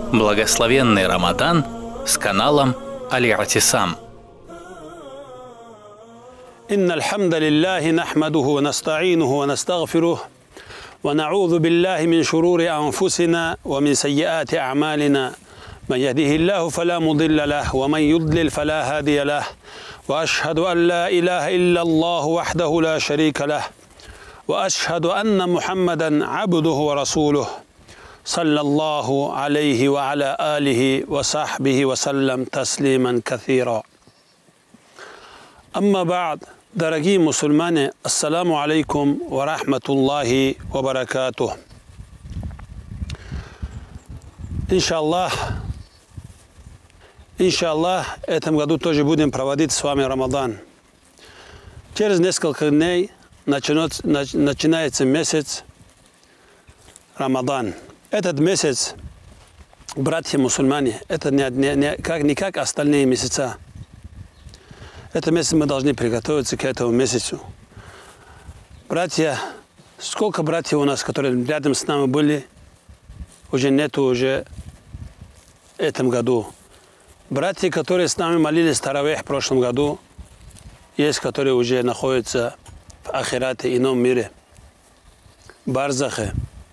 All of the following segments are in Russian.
Благословенный Рамадан с каналом Аль-И'тисам. إن الحمد لله نحمده ونستعينه ونستغفره ونعوذ بالله من شرور أنفسنا ومن سيئات أعمالنا من يهده الله فلا مضل له ومن يضلل فلا هادي له وأشهد أن لا إله إلا الله وحده لا شريك له وأشهد أن محمدا عبده ورسوله صلى الله عليه وعلى آله وصحبه وسلم تسليما كثيرا. أما بعد، дорогие мусульмане, ассаламу алейкум ва рахматуллахи ва баракатух. Иншаллах, в этом году тоже будем проводить с вами Рамадан. Через несколько дней начинается месяц Рамадан. Этот месяц, братья мусульмане, это не как остальные месяца. Этот месяц мы должны приготовиться к этому месяцу. Братья, сколько братьев у нас, которые рядом с нами были, уже нету уже в этом году. Братья, которые с нами молились таравих в прошлом году, есть, которые уже находятся в ахирате, ином мире, барзахе.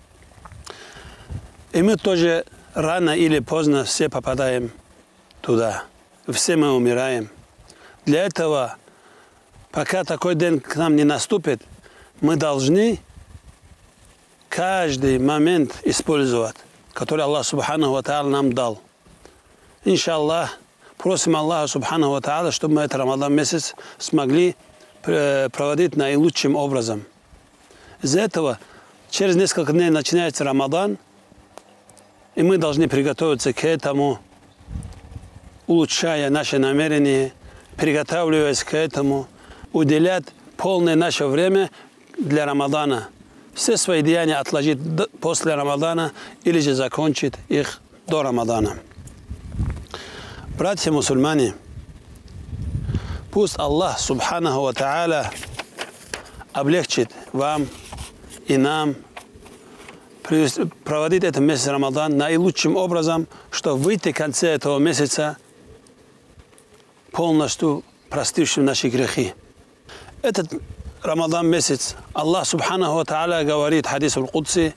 И мы тоже рано или поздно все попадаем туда. Все мы умираем. Для этого, пока такой день к нам не наступит, мы должны каждый момент использовать, который Аллах Субханаху ва Тааля нам дал. Иншаллах, просим Аллаха Субханаху ва Тааля, чтобы мы этот Рамадан месяц смогли проводить наилучшим образом. Из-за этого через несколько дней начинается Рамадан, и мы должны приготовиться к этому, улучшая наши намерения, приготавливаясь к этому, уделять полное наше время для Рамадана. Все свои деяния отложить после Рамадана или же закончить их до Рамадана. Братья мусульмане, пусть Аллах Субханаху ва Тааля облегчит вам и нам проводить этот месяц Рамадан наилучшим образом, чтобы выйти в конце этого месяца полностью простившим наши грехи. Этот Рамадан месяц Аллах Субханаху ва Тааля говорит в хадисе аль-Кудси: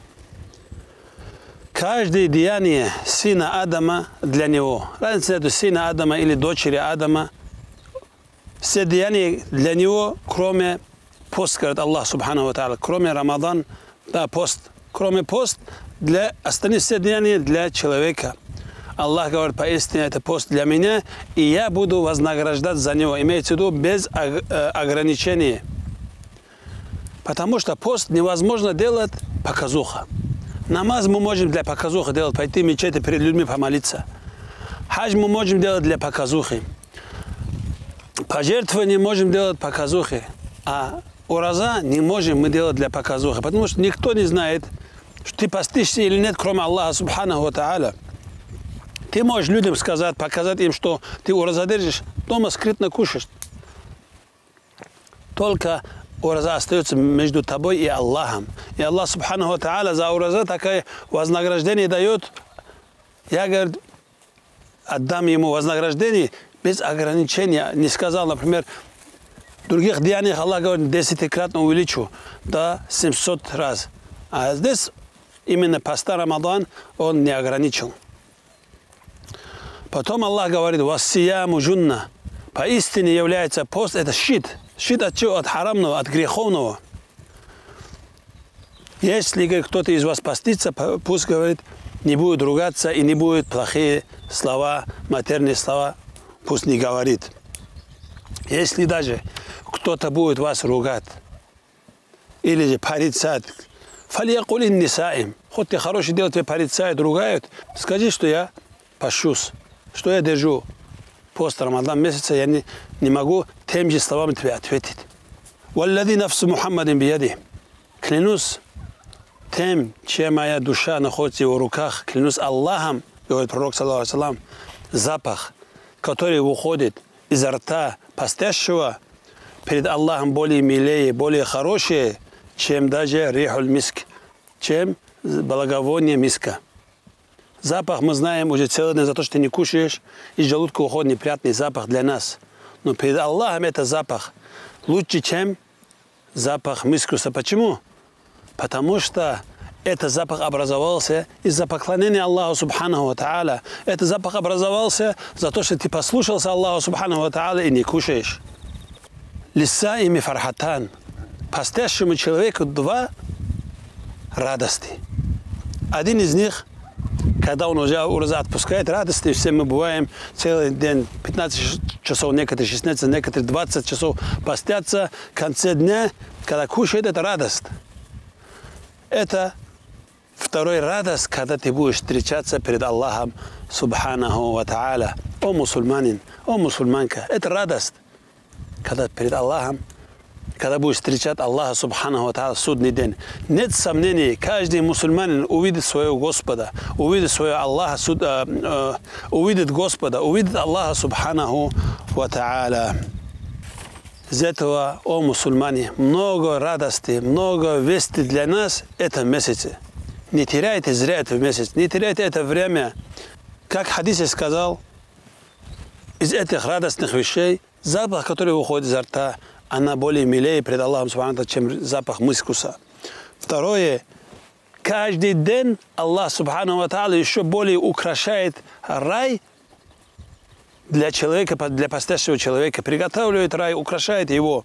каждое деяние сына Адама для него. Разница между сына Адама или дочери Адама. Все деяния для него, кроме пост, говорит Аллах Субханаху ва Тааля, кроме Рамадан, да, пост. Кроме пост, для остальных все деяния для человека. Аллах говорит: поистине это пост для меня, и я буду вознаграждать за него. Имеется в виду без ограничений. Потому что пост невозможно делать показуха. Намаз мы можем для показухи делать, пойти в мечеть и перед людьми помолиться. Хадж мы можем делать для показухи. Пожертвования можем делать показухи. А ураза не можем мы делать для показухи. Потому что никто не знает, что ты постишься или нет, кроме Аллаха Субханаху ва Тааля. Ты можешь людям сказать, показать им, что ты ураза держишь, дома скрытно кушаешь. Только ураза остается между тобой и Аллахом. И Аллах Субханаху ва Тааля за ураза такое вознаграждение дает. Я, говорит, отдам ему вознаграждение без ограничения. Не сказал, например, в других деяниях Аллах говорит, 10-кратно увеличу до 700 раз. А здесь именно поста Рамадан он не ограничил. Потом Аллах говорит: «Вассияму джунна». Поистине является пост, это щит. Щит от чего? От харамного, от греховного. Если кто-то из вас постится, пусть, говорит, не будет ругаться и не будет плохие слова, матерные слова, пусть не говорит. Если даже кто-то будет вас ругать или же порицать, фалиякулин нисаим, хоть ты хороший дело, тебе порицают, ругают, скажи, что я пощусь, что я держу пост Рамадан месяца, я не могу тем же словами тебе ответить. «Валлади нафсу Мухаммадин бияди». Клянусь тем, чья моя душа находится в его руках, клянусь Аллахом, говорит пророк, саллаллаху алейхи ва саллям, запах, который выходит изо рта постящего, перед Аллахом более милее, более хорошее, чем даже рихуль миск, чем благовоние миска. Запах мы знаем уже целый день за то, что ты не кушаешь, из желудка уходит неприятный запах для нас. Но перед Аллахом это запах лучше, чем запах мискуса. Почему? Потому что этот запах образовался из-за поклонения Аллаху Субханаху ва Тааля. Этот запах образовался за то, что ты послушался Аллаху Субханаху ва Тааля и не кушаешь. Лиса ими фархатан. Постящему человеку два радости. Один из них, когда он уже отпускает радости, все мы бываем целый день, 15 часов, некоторые 16, некоторые 20 часов постятся. В конце дня, когда кушает, это радость. Это второй радость, когда ты будешь встречаться перед Аллахом Субханаху ва Тааля. О мусульманин, о мусульманка, это радость. Когда перед Аллахом, когда будешь встречать Аллаха Субханаху ва Тааля в судный день. Нет сомнений, каждый мусульманин увидит своего Господа, увидит своего Аллаха, увидит Господа, увидит Аллаха Субханаху ва Тааля. Из этого, о мусульмане, много радости, много вести для нас это месяце. Не теряйте зря этот месяц, не теряйте это время. Как в хадисе сказал, из этих радостных вещей запах, который выходит изо рта, она более милее пред Аллахом Субхану, чем запах мускуса. Второе, каждый день Аллах Субхану ва Тааля еще более украшает рай для человека, для постящего человека. Приготавливает рай, украшает его.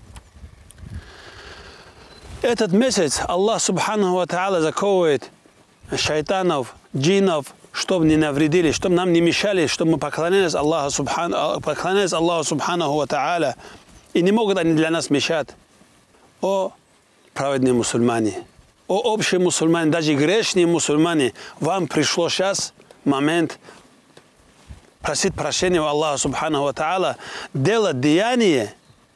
Этот месяц Аллах Субхану ва Тааля заковывает шайтанов, джиннов, чтобы не навредили, чтобы нам не мешали, чтобы мы поклонялись Аллаху Субханаху ва Тааля. И не могут они для нас мешать. О праведные мусульмане, о общие мусульмане, даже грешные мусульмане, вам пришло сейчас момент просить прощения у Аллаха Субханаху ва Тааля, делать деяние,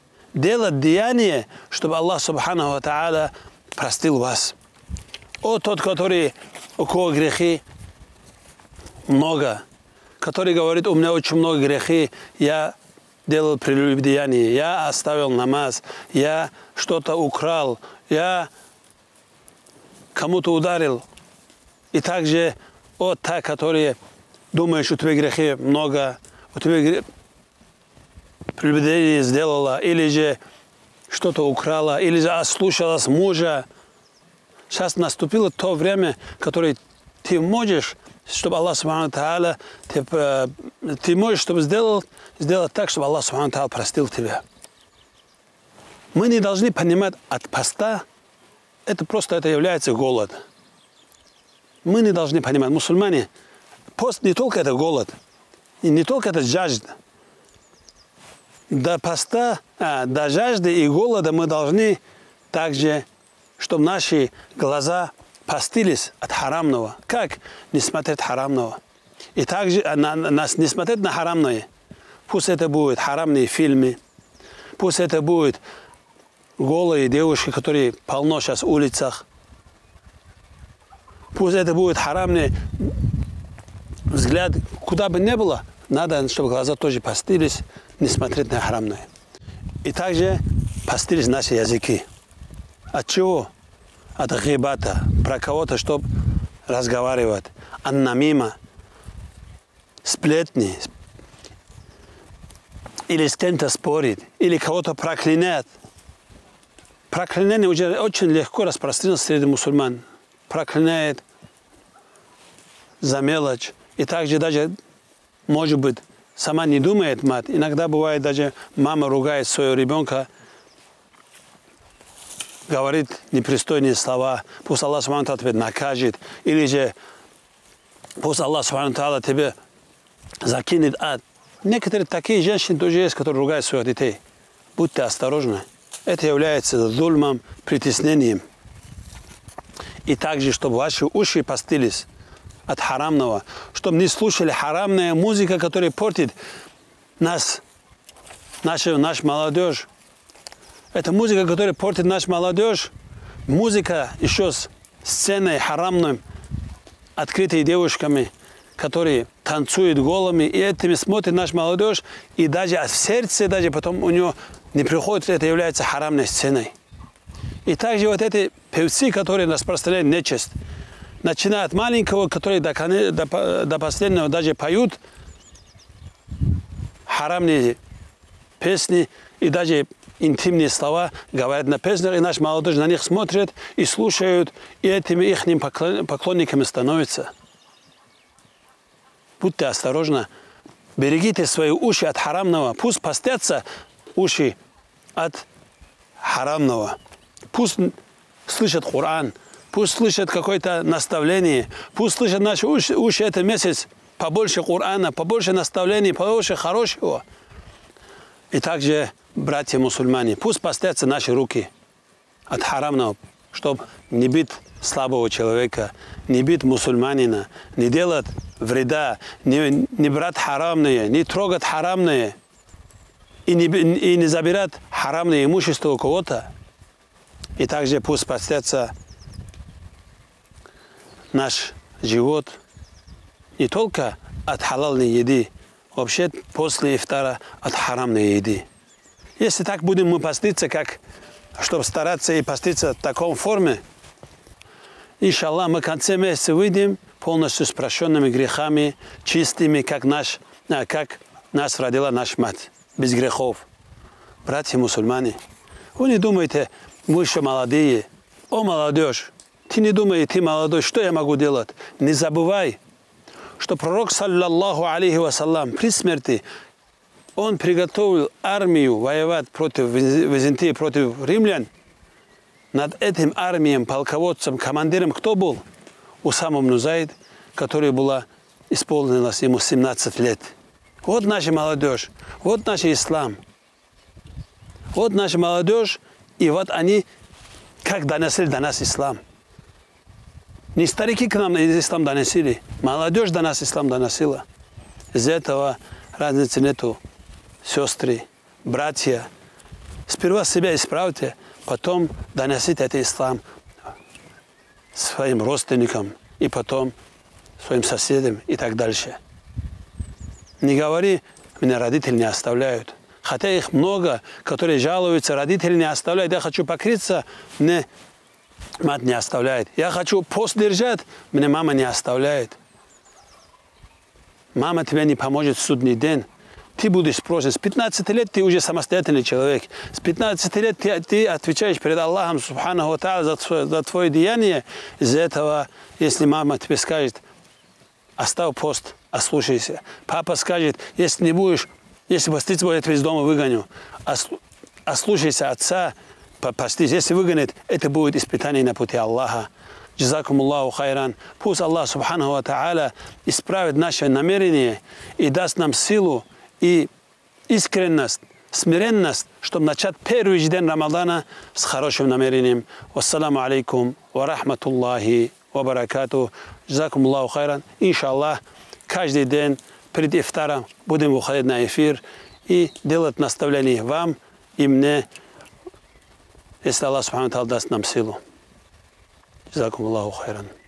чтобы Аллах Субханаху ва Тааля простил вас. О тот, который, у кого грехи много, который говорит, у меня очень много грехи, я делал прелюбодеяние, я оставил намаз, я что-то украл, я кому-то ударил. И также о та, которые думаешь, у тебя грехи много, у тебя прелюбодеяние сделала, или же что-то украла, или же ослушалась мужа. Сейчас наступило то время, которое ты можешь, чтобы Аллах Субхану Тааля, ты можешь, чтобы сделать так, чтобы Аллах Субхану Тааля простил тебя. Мы не должны понимать от поста, это является голод. Мы не должны понимать, мусульмане, пост не только это голод, и не только это жажда. До поста, до жажды и голода мы должны также, чтобы наши глаза постились от харамного. Как не смотреть харамного? И также нас не смотреть на харамное. Пусть это будут харамные фильмы, пусть это будут голые девушки, которые полно сейчас в улицах. Пусть это будет харамный взгляд, куда бы ни было, надо, чтобы глаза тоже постились, не смотреть на харамное. И также постились наши языки. От чего? От гибата, про кого-то, чтобы разговаривать. Аннамима, сплетни, или с кем-то спорит, или кого-то проклинает. Проклинание уже очень легко распространено среди мусульман. Проклинает за мелочь. И также даже, может быть, сама не думает мать. Иногда бывает, даже мама ругает своего ребенка, говорит непристойные слова, пусть Аллах Субхану Тааля тебя накажет, или же пусть Аллах Субхану Тааля тебя закинет ад. Некоторые такие женщины тоже есть, которые ругают своих детей. Будьте осторожны. Это является зульмом, притеснением. И также, чтобы ваши уши постились от харамного, чтобы не слушали харамная музыка, которая портит нас, нашу молодежь. Это музыка, которая портит нашу молодежь. Музыка еще с сценой харамной, открытой девушками, которые танцуют голыми, и этими смотрит наша молодежь, и даже в сердце, даже потом у него не приходит, это является харамной сценой. И также вот эти певцы, которые распространяют нечисть. начиная от маленького, который до последнего даже поют харамные песни и даже интимные слова говорят на песнях, и наш молодежь на них смотрит и слушают, и этими их поклонниками становятся. Будьте осторожны, берегите свои уши от харамного, пусть постятся уши от харамного, пусть слышат Коран, пусть слышат какое-то наставление, пусть слышат наши уши этот месяц побольше Корана, побольше наставлений, побольше хорошего. И также, братья мусульмане, пусть постятся наши руки от харамного, чтобы не бить слабого человека, не бить мусульманина, не делать вреда, не брать харамные, не трогать харамные и не забирать харамное имущество у кого-то. И также пусть постятся наш живот не только от халальной еды, вообще после ифтара от харамной еды. Если так будем мы поститься, чтобы стараться и поститься в такой форме, иншаллах, мы в конце месяца выйдем полностью с прощенными грехами, чистыми, как нас родила наша мать, без грехов. Братья мусульмане, вы не думайте, мы еще молодые. О, молодежь, ты не думай, ты молодой, что я могу делать? Не забывай, что пророк, саллаллаху алейхи вассалям, при смерти, он приготовил армию воевать против Византии, против римлян. Над этим армией, полководцем, командиром кто был? Усама ибн Зайд, который исполнилось ему 17 лет. Вот наша молодежь, вот наш ислам. Вот наша молодежь, и вот они как доносили до нас ислам. Не старики к нам ислам доносили, молодежь до нас ислам доносила. Из этого разницы нету. Сестры, братья, сперва себя исправьте, потом доносите этот ислам своим родственникам и потом своим соседям и так дальше. Не говори, меня родители не оставляют. Хотя их много, которые жалуются, родители не оставляют. Я хочу покрыться, мне мать не оставляет. Я хочу пост держать, мне мама не оставляет. Мама тебе не поможет в судный день. Ты будешь просить. С 15 лет ты уже самостоятельный человек. С 15 лет ты отвечаешь перед Аллахом, субханаху ва тааля, за твое деяние. Из-за этого, если мама тебе скажет, оставь пост, ослушайся. Папа скажет, если поститься, я тебя из дома выгоню. Ослушайся отца, постись. Если выгонит, это будет испытание на пути Аллаха. Джазакум Аллаху хайран. Пусть Аллах, субханаху ва тааля, исправит наше намерение и даст нам силу и искренность, смиренность, чтобы начать первый день Рамадана с хорошим намерением. Вассаламу алейкум ва рахматуллахи ва баракату. Джазакум Аллаху хайран. Иншаллах, каждый день перед ифтаром будем выходить на эфир и делать наставления вам и мне, если Аллах субхану ва тааля даст нам силу. Джазакум Аллаху хайран.